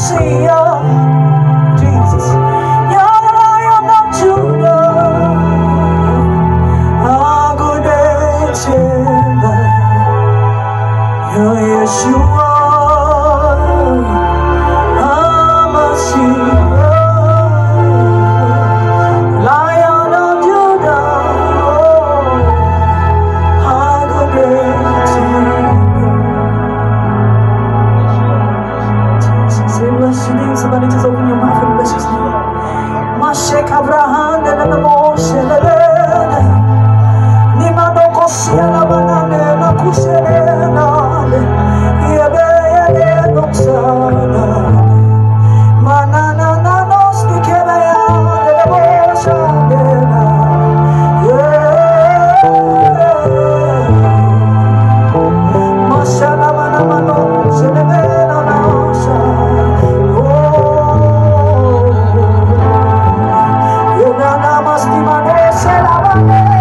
Messiah, Jesus. You're the Lion of Judah. Agudeteba. You're Yeshua, HaMashiach. Lion of Judah. Agudeteba. Jesus, we bless your name. Somebody just open your mouth and bless his name. Mashek Abraham de la Moshe Lebeda. Nimadoko Siana Banane la Kuselena. Yebe Yebe Noxana. Manana Nanos Nikebea de la Moshe Lebeda. Mashala Manamano Selebeda Nasa. Namaste, Mane, Selava.